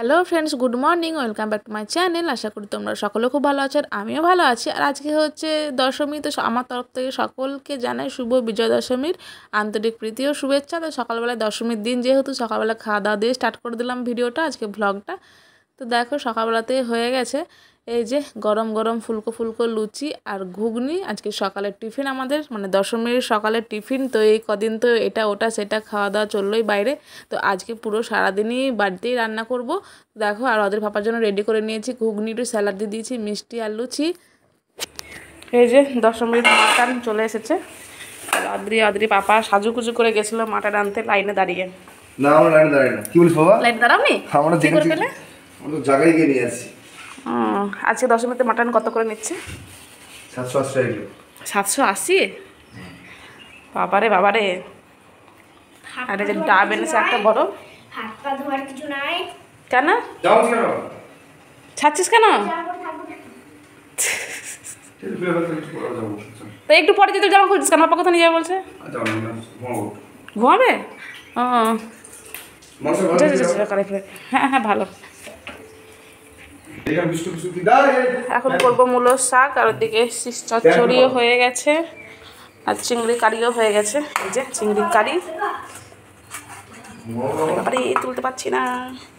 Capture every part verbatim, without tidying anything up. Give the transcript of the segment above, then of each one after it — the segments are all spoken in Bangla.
Hello friends, good morning, welcome back to my channel. আশা করি তোমরা সকলে খুব ভালো আছো, আর আমিও ভালো আছি। আর আজকে হচ্ছে দশমী, তো আমার তরফ থেকে সকলকে জানাই শুভ বিজয় দশমীর আন্তরিক প্রীতি ও শুভেচ্ছা। তো সকালবেলায় দশমীর দিন যেহেতু সকালবেলা খাওয়া দাওয়া দিয়ে স্টার্ট করে দিলাম ভিডিওটা, আজকে ভ্লগটা। তো দেখো সকালবেলাতে হয়ে গেছে এই যে গরম গরম ফুলকো ফুলকো লুচি আর ঘুগনি। আজকে সকালের টিফিন আমাদের, মানে দশমীর সকালের টিফিন। তো এই কদিন তো এটা ওটা সেটা খাওয়া দাওয়া চললোই বাইরে, তো আজকে পুরো সারাদিনই বাড়িতেই রান্না করব। দেখো, আর ওদের পাপার জন্য রেডি করে নিয়েছি ঘুগনি, একটু স্যালাড দিয়ে দিয়েছি, মিষ্টি আর লুচি। এই যে দশমীর মাটন চলে এসেছে। আদ্রি আদ্রি পাপা সাজুকুজু করে গেছিলো মাটন আনতে, লাইনে দাঁড়িয়ে। না আমরা লাইনে দাঁড়াই না। কি বলিস বাবা? লাইনে দাঁড়াওনি? আমরা দেখে পেলে আমরা তো জায়গায় গিয়ে নিয়ে আসি। আজকে দশমীতে মাটন কত করে নিচ্ছে? সাতশো আশি টাকা কিলো। সাতশো আশি? বাবারে বাবারে। আরে যে ডাব এনেছে একটা বড়। হাত পা ধোয়ার কিছু নাই। কেন যাও কেন ছাড়ছিস কেন? তো একটু পরে যদি জামা খুলছিস কেন? পাপা কোথায় নিয়ে যাবে বলছে? ঘুমাবে? ও হ্যাঁ হ্যাঁ ভালো। এখন করবো মূলোর শাক, আর ওদিকে শীষ চচ্চড়িও হয়ে গেছে, আর চিংড়ি কারিও হয়ে গেছে। এই যে চিংড়ি কারি, ব্যাপারে তুলতে পারছি না।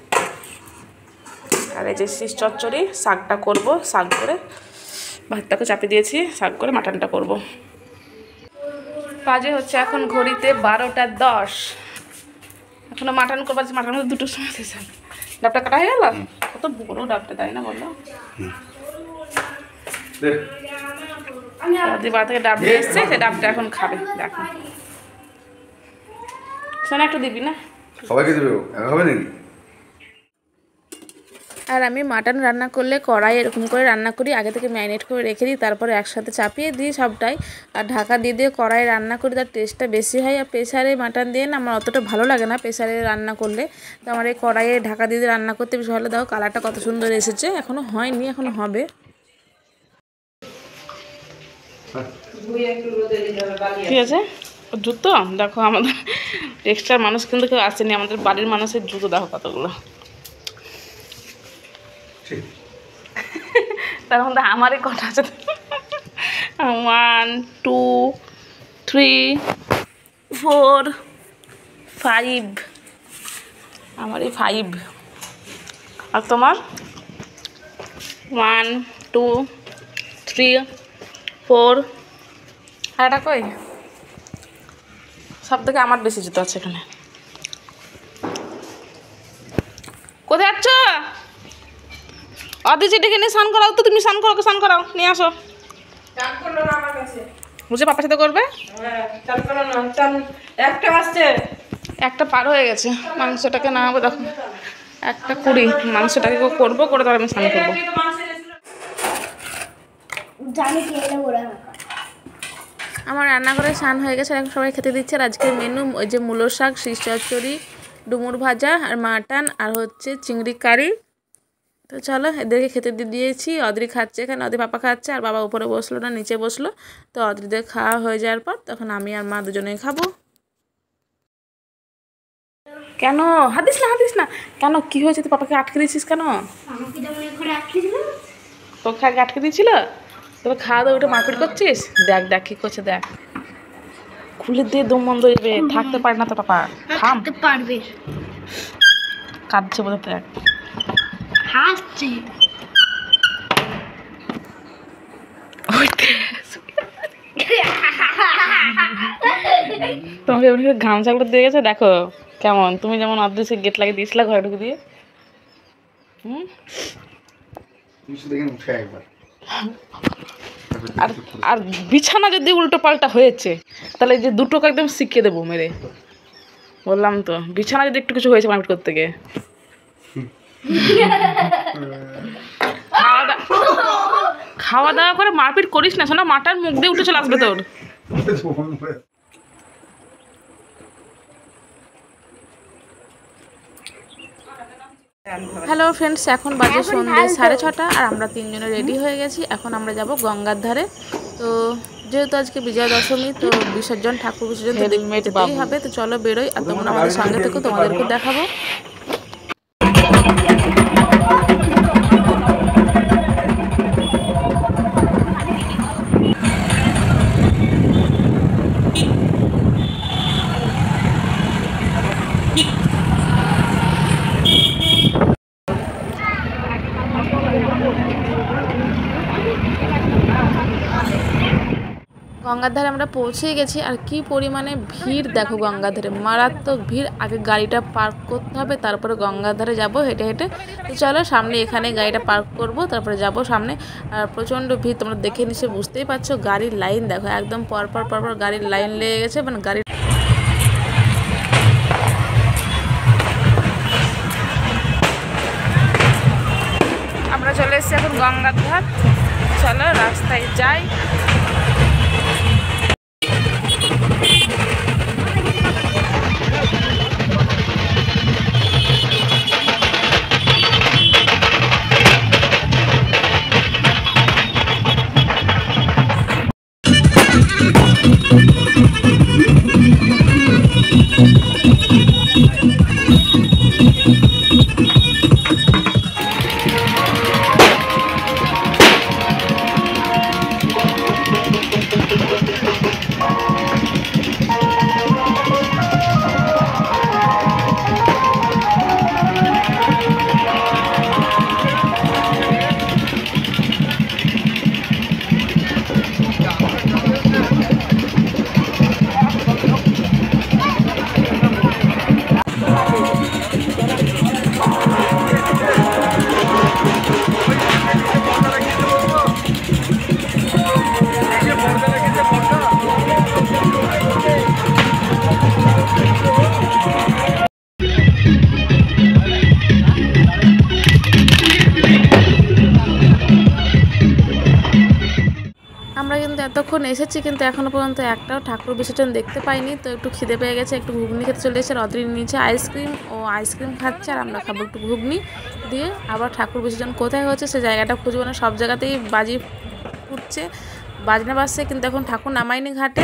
আর এই যে শীষ চচ্চড়ি, শাকটা করবো, শাক করে ভাতটাকে চাপিয়ে দিয়েছি, শাক করে মাটনটা করবো। বাজে হচ্ছে এখন ঘড়িতে বারোটা দশ। এখনো মাটন করবার, মাটন দুটোর সময় শেষ। ডাবটা কাটা হয়ে গেল? কত বড় ডাবটা, তাই না বললো? দিদি বাড়ি থেকে ডাব নিয়ে এসছে, সে ডাবটা এখন খাবে। দেখো শোনা, একটু দিবি না? সবাইকে দেবে, একা খাবে নাকি? আর আমি মাটন রান্না করলে কড়াই এরকম করে রান্না করি, আগে থেকে ম্যারিনেট করে রেখে দিই, তারপরে একসাথে চাপিয়ে দিই সবটাই, আর ঢাকা দিয়ে দিয়ে কড়াই রান্না করি, তার টেস্টটা বেশি হয়। আর প্রেসারে মাটন দিয়ে না আমার অতটা ভালো লাগে না প্রেসারে রান্না করলে। তো আমার এই কড়াইয়ে ঢাকা দিয়ে দিয়ে রান্না করতে বেশ ভালো। দেখো কালারটা কত সুন্দর এসেছে, এখনও হয়নি, এখনও হবে। ঠিক আছে, জুতো দেখো, আমাদের এক্সট্রা মানুষ কিন্তু কেউ আসেনি, আমাদের বাড়ির মানুষের জুতো দেখো কতগুলো। তার মধ্যে আমারই কটা আছে, one two three four five, আমারই ফাইভ। আর তোমার? One two three four. আর এটা কই? সব থেকে আমার বেশি জুতো আছে এখানে। কোথায় যাচ্ছ? অদিতি ডেকে নিয়ে স্নান করাও তো, তুমি স্নান করো, স্নান করাও, নিয়ে আসো। বুঝে পাপার সাথে করবে? একটা আসছে, একটা পার হয়ে গেছে। মাংসটাকে না হবে, দেখো একটা কুড়ি। মাংসটাকে করবো, করে তারপর আমি স্নান করবো। আমার রান্নাঘরে স্নান হয়ে গেছে, এখন সবাই খেতে দিচ্ছে। আর আজকের মেনু ওই যে মূলোর শাক, শীষ চচ্চড়ি, ডুমুর ভাজা, আর মাটন, আর হচ্ছে চিংড়ি কারি। তো চলো এদেরকে খেতে দিয়ে দিয়েছি। অদ্রি খাচ্ছে, এখানে অদ্রি পাপা খাচ্ছে, আর বাবা উপরে বসলো না, নিচে বসলো। তো অদ্রিদের খাওয়া হয়ে যাওয়ার পর তখন আমি আর মা দুজনেই খাবো। কেন হাত দিস না, হাত দিস না কেন? কি হয়েছে? তুই পাপাকে আটকে দিয়েছিস কেন? তোকে আগে আটকে দিয়েছিল, তবে খাওয়া দাওয়া ওটা মারপিট করছিস। দেখ দেখ কি করছে, দেখ খুলে দিয়ে দম বন্ধ হয়ে থাকতে পারে না তো পাপা। থামতে পারবে, কাঁদছে বোধ দেখ, হাসছে। তোমাকে এমনি গামছাগুলো দিয়ে গেছে, দেখো কেমন। তুমি যেমন অদৃশ্য গেট লাগিয়ে দিয়েছিলে ঘরে ঢুকে দিয়ে। হুম, আর আর বিছানা যদি উল্টো পাল্টা হয়েছে তাহলে যে দুটোকে একদম শিখিয়ে দেবো মেরে। বললাম তো, বিছানা যদি একটু কিছু হয়েছে মারপিট করতে গিয়ে। খাওয়া দাওয়া খাওয়া দাওয়া করে মারপিট করিস না, শোনা মাটার মুখ দিয়ে উঠে চলে আসবে তোর। হ্যালো ফ্রেন্ডস, এখন বাজে সন্ধ্যে সাড়ে ছটা, আর আমরা তিনজনে রেডি হয়ে গেছি। এখন আমরা যাব গঙ্গার ধারে। তো যেহেতু আজকে বিজয়া দশমী, তো বিসর্জন, ঠাকুর বিসর্জন তো দেখতেই হবে। তো চলো বেরোই, আর তোমরা আমাদের সঙ্গে থেকো, তোমাদেরকে দেখাবো। গঙ্গার ধারে আমরা পৌঁছে গেছি। আর কি পরিমাণে ভিড় দেখো গঙ্গার ধারে, মারাত্মক ভিড়। আগে গাড়িটা পার্ক করতে হবে, তারপরে গঙ্গার ধারে যাব হেঁটে হেঁটে। তো চলো সামনে এখানে গাড়িটা পার্ক করব, তারপরে যাব সামনে। আর প্রচণ্ড ভিড়, তোমরা দেখে নিশ্চয়ই বুঝতেই পারছো। গাড়ির লাইন দেখো, একদম পরপর পরপর গাড়ির লাইন লেগে গেছে, মানে গাড়ি। আমরা চলে এসেছি এখন গঙ্গার ধার। চলো রাস্তায় যাই। আমরা কিন্তু এতক্ষণ এসেছি, কিন্তু এখনও পর্যন্ত একটাও ঠাকুর বিসর্জন দেখতে পাইনি। তো একটু খিদে পেয়ে গেছে, একটু ঘুগনি খেতে চলে এসেছে। অদ্রির নিচে আইসক্রিম, ও আইসক্রিম খাচ্ছে, আর আমরা খাবো একটু ঘুগনি দিয়ে। আবার ঠাকুর বিসর্জন কোথায় হচ্ছে সে জায়গাটা খুঁজবো না, সব জায়গাতেই বাজি ফুটছে, বাজনা বাজছে, কিন্তু এখন ঠাকুর নামায়নি ঘাটে।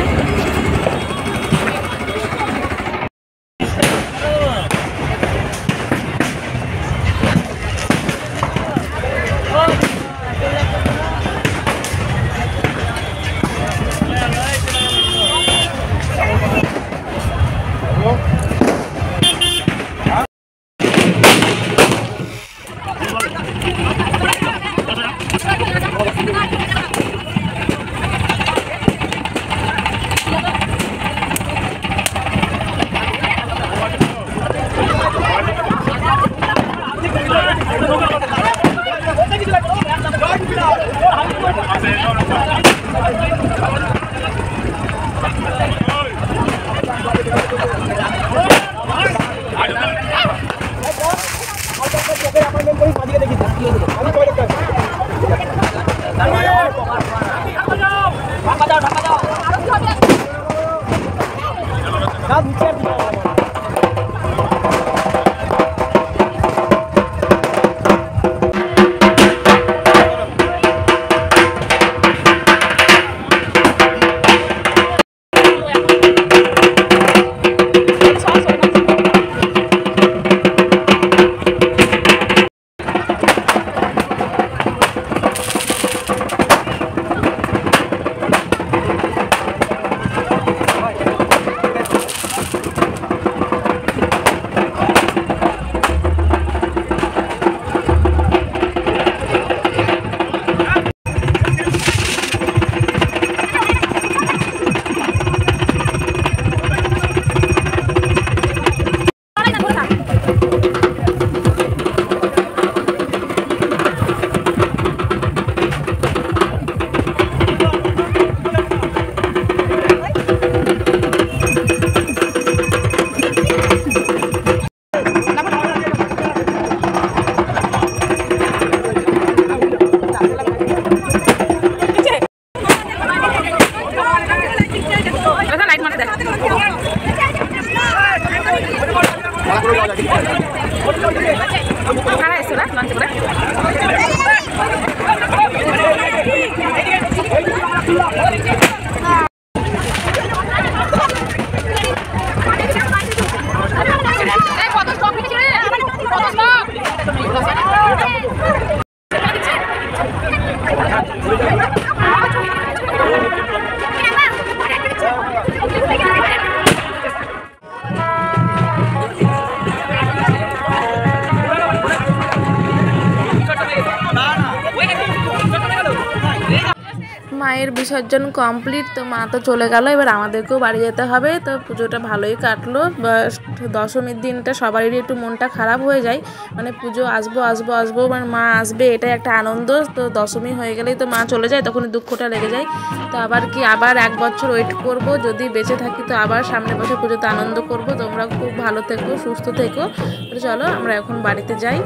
মায়ের বিসর্জন কমপ্লিট, তো মা তো চলে গেল, এবার আমাদেরকেও বাড়ি যেতে হবে। তো পুজোটা ভালোই কাটলো। দশমীর দিনটা সবারই একটু মনটা খারাপ হয়ে যায়, মানে পুজো আসবো আসবো আসবো মানে মা আসবে এটাই একটা আনন্দ। তো দশমী হয়ে গেলেই তো মা চলে যায়, তখন দুঃখটা লেগে যায়। তো আবার কি আবার এক বছর ওয়েট করব, যদি বেঁচে থাকি তো আবার সামনের বছর পুজোতে আনন্দ করব। তোমরা খুব ভালো থেকো, সুস্থ থেকো। তো চলো আমরা এখন বাড়িতে যাই।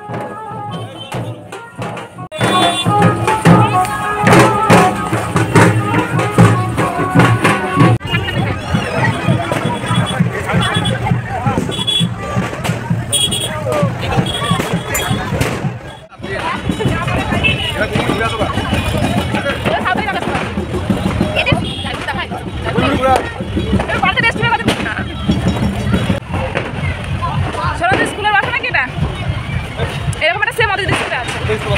এরকম একটা সেম আমাদের স্কুলে আছে।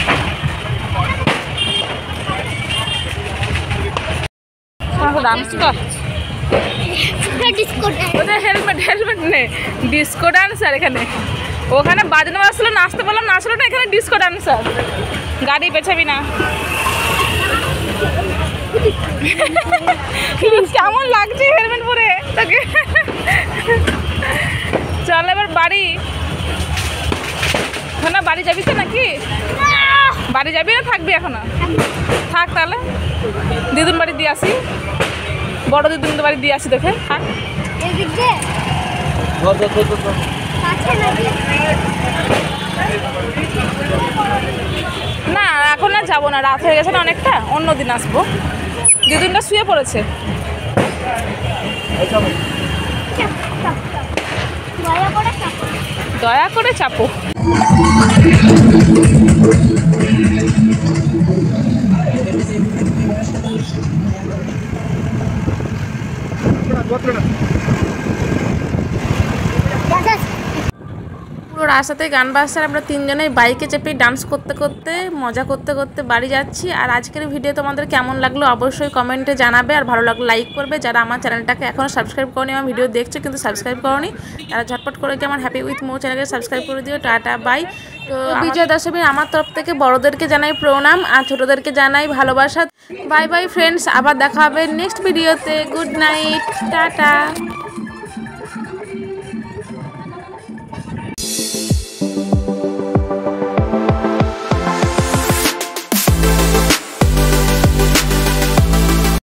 হেলমেট হেলমেট নেই, ডিস্কো ডান্সার এখানে। ওখানে বাজনা বাজছিল, নাচতে বললাম নাচলো না, এখানে ডিস্কো ডান্সার। গাড়ি পেছাবি না। কেমন লাগছে হেলমেট পরে তোকে? চল এবার বাড়ি। না বাড়ি যাবি তো নাকি? বাড়ি যাবি না থাকবি এখনো? থাক তাহলে, দিদুন বাড়ি দিয়ে আসি, বড় দিদুন বাড়ি দিয়ে আসি তোকে। থাক। না এখন আর যাবো না, রাত হয়ে গেছে না অনেকটা, অন্যদিন আসবো। দিদুনটা শুয়ে পড়েছে। দয়া করে চাপো। পুরো রাস্তাতে গান বাজছে, আর আমরা তিনজনেই বাইকে চেপে ডান্স করতে করতে মজা করতে করতে বাড়ি যাচ্ছি। আর আজকের ভিডিও তোমাদের কেমন লাগলো অবশ্যই কমেন্টে জানাবে, আর ভালো লাগলো লাইক করবে। যারা আমার চ্যানেলটাকে এখনও সাবস্ক্রাইব করনি, আমার ভিডিও দেখছো কিন্তু সাবস্ক্রাইব করনি, তারা ঝটপট করে কি আমার হ্যাপি উইথ মো চ্যানেলকে সাবস্ক্রাইব করে দিও। Tata bye. তো বিজয়া দশমীর আমার তরফ থেকে বড়োদেরকে জানাই প্রণাম, আর ছোটোদেরকে জানাই ভালোবাসা। বাই বাই ফ্রেন্ডস, আবার দেখা হবে নেক্সট ভিডিওতে। Good night, tata.